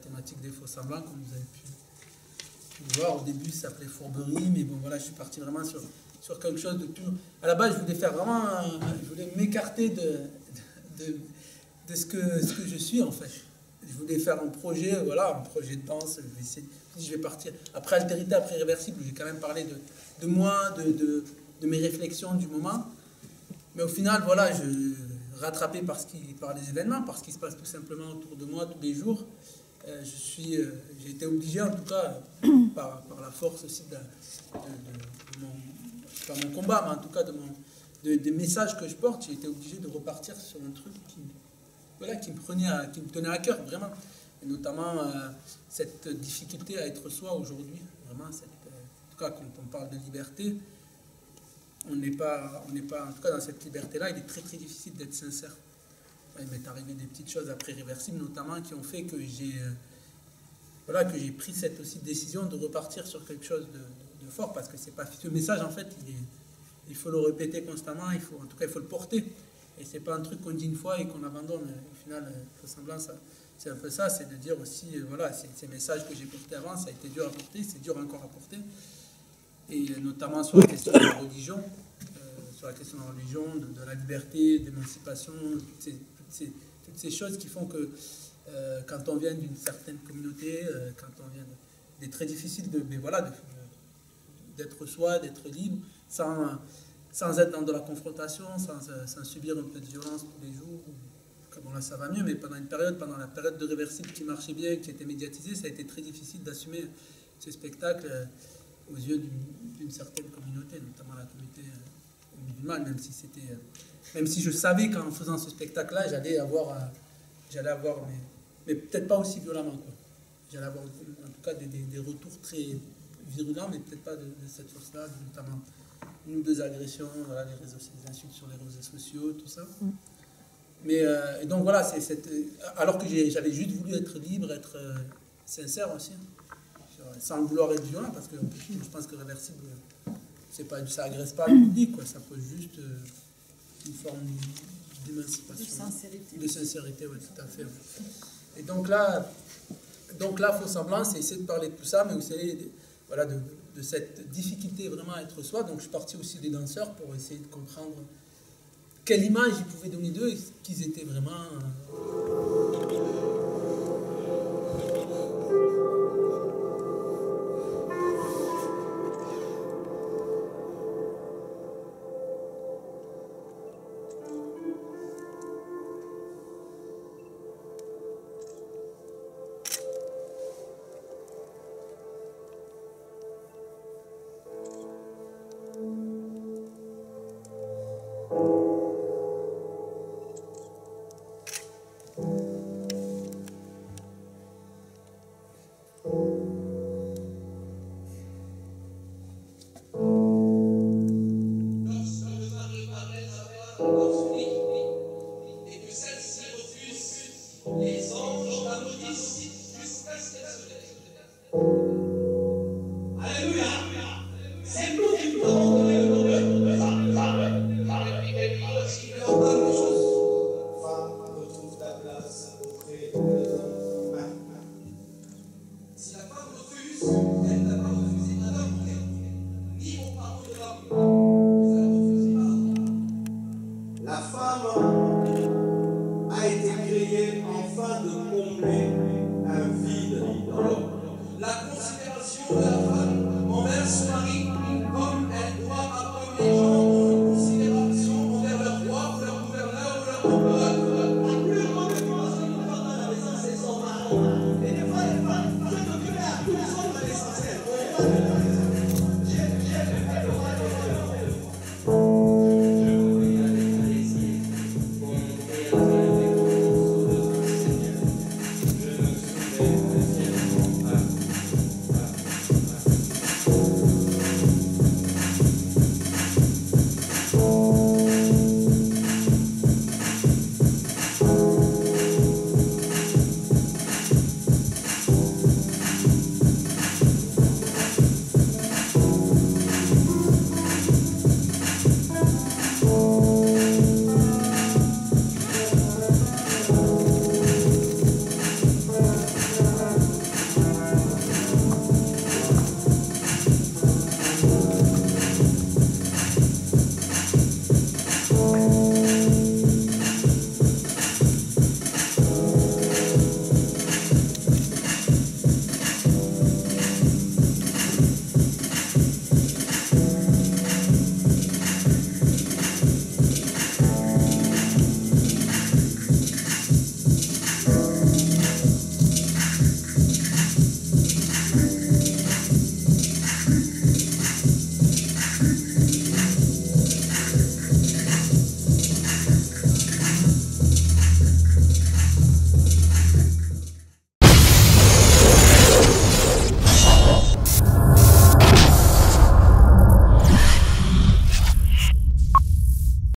thématique des faux semblants, comme vous avez pu le voir. Au début, ça s'appelait fourberie, mais bon, voilà, je suis parti vraiment sur quelque chose de plus... À la base, je voulais faire vraiment... je voulais m'écarter de ce que je suis, en fait. Je voulais faire un projet, voilà, un projet de danse. Je vais partir. Après Altérité, après Irréversible, j'ai quand même parlé de moi, de mes réflexions du moment. Mais au final, voilà, rattrapé par les événements, par ce qui se passe tout simplement autour de moi tous les jours, j'ai été obligé, en tout cas, par la force aussi de mon combat, mais en tout cas des messages que je porte, j'ai été obligé de repartir sur un truc qui me tenait à cœur, vraiment. Et notamment cette difficulté à être soi aujourd'hui, vraiment, en tout cas, quand on parle de liberté, on n'est pas, en tout cas, dans cette liberté-là, il est très, très difficile d'être sincère. Il m'est arrivé des petites choses après Irréversible, notamment, qui ont fait que j'ai pris cette aussi décision de repartir sur quelque chose de fort, parce que c'est pas ce message, en fait, il faut le répéter constamment, en tout cas, il faut le porter. Et c'est pas un truc qu'on dit une fois et qu'on abandonne. Au final, faux semblant, c'est un peu ça, c'est de dire aussi, voilà, ces messages que j'ai portés avant, ça a été dur à porter, c'est dur encore à porter. Et notamment sur la question de la religion, de la liberté, d'émancipation, toutes ces choses qui font que quand on vient d'une certaine communauté, il est très difficile d'être soi, d'être libre, sans être dans de la confrontation, sans subir un peu de violence tous les jours. Bon, là ça va mieux, mais pendant la période de Réversible qui marchait bien, qui était médiatisée, ça a été très difficile d'assumer ce spectacle aux yeux d'une certaine communauté, notamment la communauté musulmane, même si je savais qu'en faisant ce spectacle-là, j'allais avoir mais peut-être pas aussi violemment, quoi. J'allais avoir en tout cas des retours très virulents, mais peut-être pas de cette force-là, notamment une ou deux agressions, voilà, les insultes sur les réseaux sociaux, tout ça. Mais et donc voilà, alors que j'avais juste voulu être libre, être sincère aussi, sans vouloir être violent, parce que je pense que Réversible, ça agresse pas le public, quoi, ça pose juste une forme d'émancipation. De sincérité, oui, tout à fait. Et donc là, faux semblant, c'est essayer de parler de tout ça, mais aussi voilà, de cette difficulté vraiment à être soi. Donc je suis parti aussi des danseurs pour essayer de comprendre quelle image ils pouvaient donner d'eux et qu'ils étaient vraiment... La femme